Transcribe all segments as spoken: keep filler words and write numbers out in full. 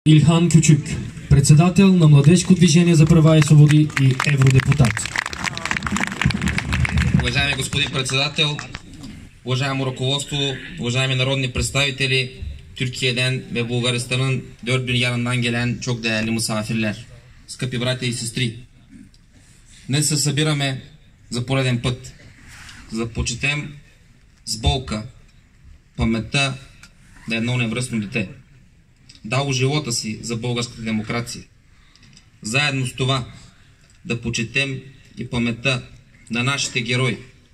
Илхан Кючук, председател на Младежко движение за права и свободи и евродепутат. Уважаеми господин председател, уважаемо ръководство, уважаеми народни представители, Türkiye'den ve Bulgaristan'ın dört bir yanından gelen çok değerli misafirler, скъпи братя и сестри. Днес се събираме за пореден път, за да почетем с болка паметта на едно невръстно дете, дало живота си за българската демокрация. Заедно с това да почетем и паметта на нашите герои,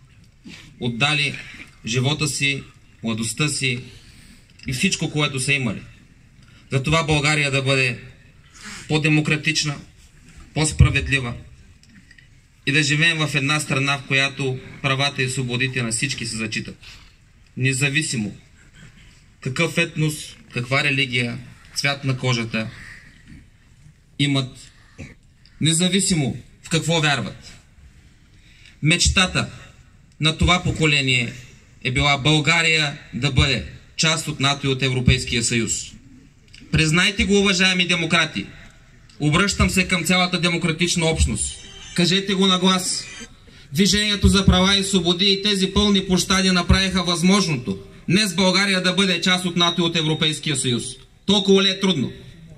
отдали живота си, младостта си и всичко, което са имали. За това България да бъде по-демократична, по-справедлива и да живеем в една страна, в която правата и свободите на всички се зачитат. Независимо какъв етнос, каква религия, цвят на кожата имат, независимо в какво вярват. Мечтата на това поколение е била България да бъде част от НАТО и от Европейския съюз. Признайте го, уважаеми демократи. Обръщам се към цялата демократична общност. Кажете го на глас. Движението за права и свободи и тези пълни площади направиха възможното днес България да бъде част от НАТО и от Европейския съюз. Толкова ли е трудно?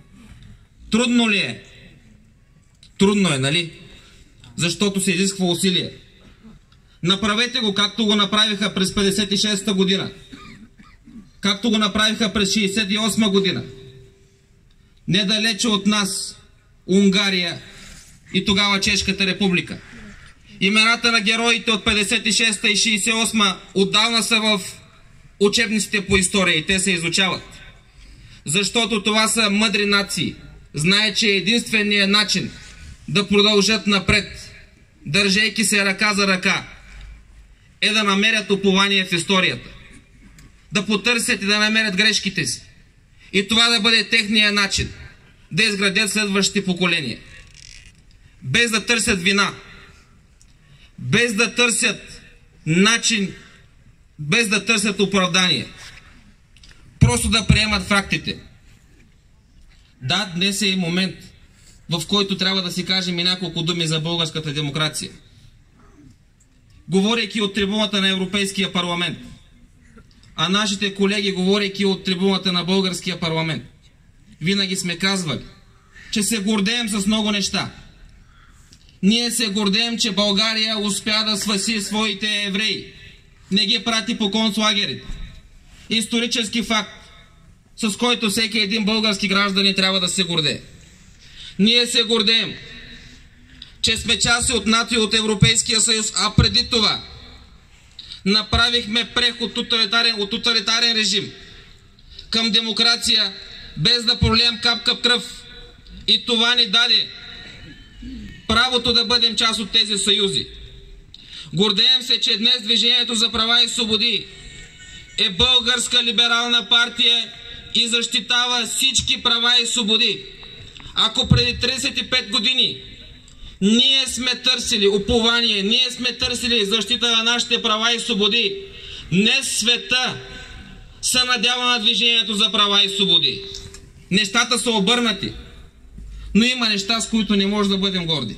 Трудно ли е? Трудно е, нали? Защото се изисква усилие. Направете го, както го направиха през петдесет и шеста година. Както го направиха през шейсет и осма година. Недалече от нас Унгария и тогава Чешката република. Имената на героите от петдесет и шеста и шейсет и осма отдавна са в учебниците по история и те се изучават. Защото това са мъдри нации. Знае, че единственият начин да продължат напред, държейки се ръка за ръка, е да намерят упование в историята. Да потърсят и да намерят грешките си. И това да бъде техния начин да изградят следващите поколения. Без да търсят вина, без да търсят начин, без да търсят оправдание. Просто да приемат фактите. Да, днес е и момент, в който трябва да си кажем и няколко думи за българската демокрация. Говорейки от трибуната на Европейския парламент, а нашите колеги, говорейки от трибуната на българския парламент, винаги сме казвали, че се гордеем с много неща. Ние се гордеем, че България успя да спаси своите евреи. Не ги прати по концлагерите. Исторически факт, с който всеки един български гражданин трябва да се гордее. Ние се гордеем, че сме част от НАТО и от Европейския съюз, а преди това направихме преход тоталитарен, от тоталитарен режим към демокрация, без да пролеем капка кръв. И това ни даде правото да бъдем част от тези съюзи. Гордеем се, че днес Движението за права и свободи е българска либерална партия и защитава всички права и свободи. Ако преди тридесет и пет години ние сме търсили упование, ние сме търсили защита на нашите права и свободи, днес света се надява на Движението за права и свободи. Нещата са обърнати, но има неща, с които не може да бъдем горди.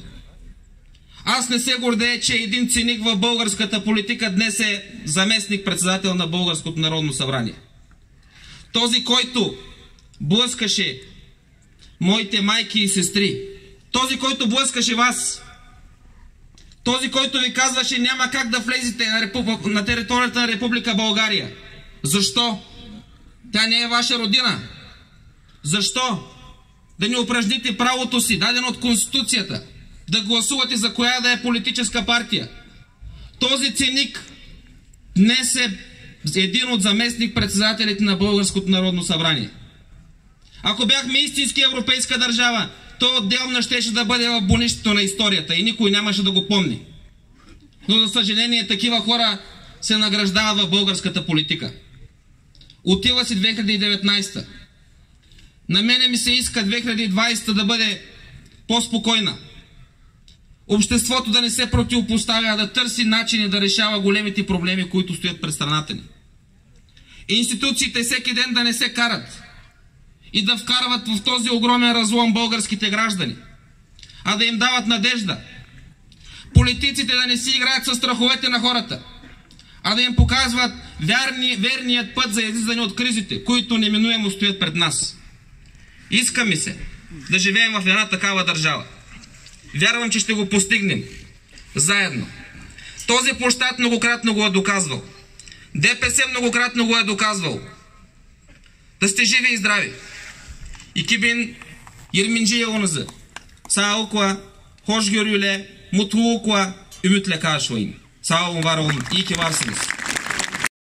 Аз не се гордея, че един циник в българската политика днес е заместник-председател на Българското народно събрание. Този, който блъскаше моите майки и сестри, този, който блъскаше вас, този, който ви казваше няма как да влезете на, репуб... на територията на Република България. Защо? Тя не е ваша родина. Защо? Да не упражните правото си, дадено от Конституцията, да гласувате за коя да е политическа партия. Този циник днес е един от заместник-председателите на Българското народно събрание. Ако бяхме истински европейска държава, то отделно щеше да бъде в бунището на историята и никой нямаше да го помни. Но за съжаление такива хора се награждават в българската политика. Отива си две хиляди и деветнадесета. На мене ми се иска две хиляди и двадесета да бъде по-спокойна. Обществото да не се противопоставя, а да търси начини да решава големите проблеми, които стоят пред страната ни. Институциите всеки ден да не се карат. и да вкарват в този огромен разлом българските граждани, а да им дават надежда. Политиците да не си играят със страховете на хората, а да им показват верни, верният път за излизане от кризите, които неминуемо стоят пред нас. Иска ми се да живеем в една такава държава. Вярвам, че ще го постигнем заедно. Този площад многократно го е доказвал. ДПС многократно го е доказвал. Да сте живи и здрави. İki bin yirminci yılınızı sağlıkla, hoşgörüyle, mutlulukla, ümitle karşılayın. Sağ olun, var olun. İyi ki varsınız.